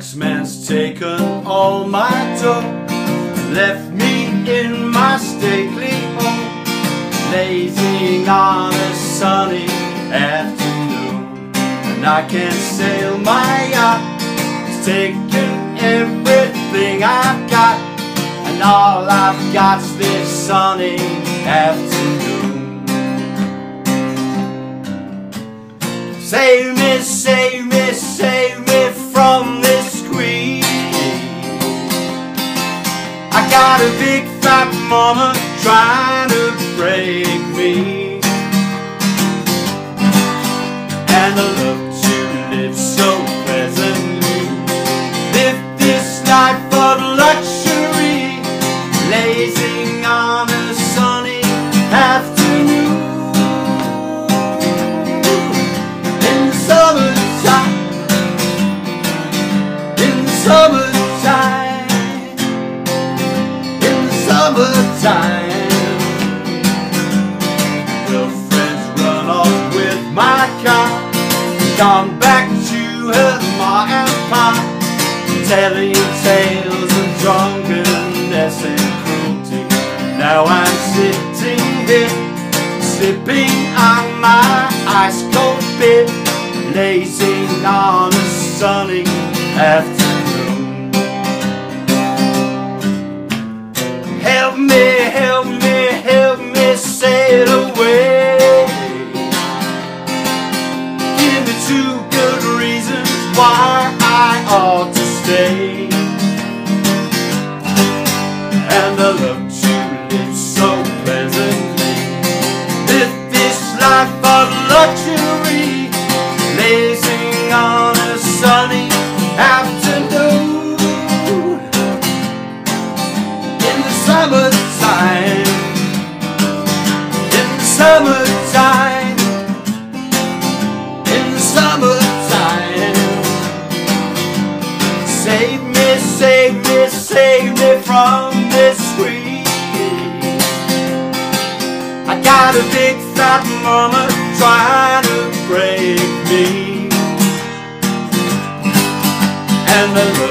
taxman's taken all my dough, left me in my stately home, lazing on a sunny afternoon. And I can't sail my yacht, it's taken everything I've got, and all I've got's this sunny afternoon. Save me, save me, save me from this squeeze. I got a big fat mama trying to break me, and I love to live so pleasantly, live this life of luxury, lazing on a sunny afternoon. In the summertime, in the summertime, in the summertime. Girlfriends run off with my car, gone back to her ma and pa, telling tales of drunkenness and cruelty. Now I'm sitting here, sipping on my ice cold beer, lazing on a sunny afternoon. Help me, help me, help me sail away. Give me 2 good reasons why I ought to stay. And I love to live so pleasantly, live this life of luxury, lazing on a sunny afternoon. In the summertime, in the summertime, in the summertime. Save me, save me, save me from this squeeze. I got a big fat mama trying to break me, and the